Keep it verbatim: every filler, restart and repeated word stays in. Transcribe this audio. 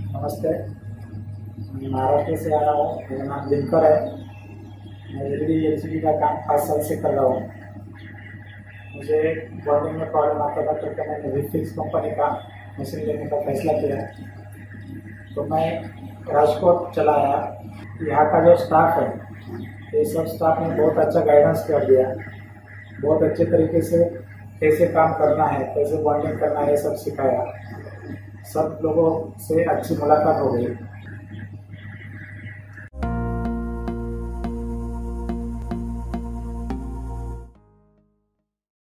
नमस्ते, मैं महाराष्ट्र से आया हूँ। मेरा नाम दिनकर है। मैं L E D L C D का काम पाँच साल से कर रहा हूँ। मुझे बॉन्डिंग में प्रॉब्लम आता था तो मैंने वीफिक्स कंपनी का मशीन लेने का फैसला किया। तो मैं राजकोट चला आया। यहाँ का जो स्टाफ है, ये सब स्टाफ ने बहुत अच्छा गाइडेंस कर दिया। बहुत अच्छे तरीके से कैसे काम करना है, कैसे बॉन्डिंग करना है, ये सब सिखाया। सब लोगों से अच्छी मुलाकात हो गई।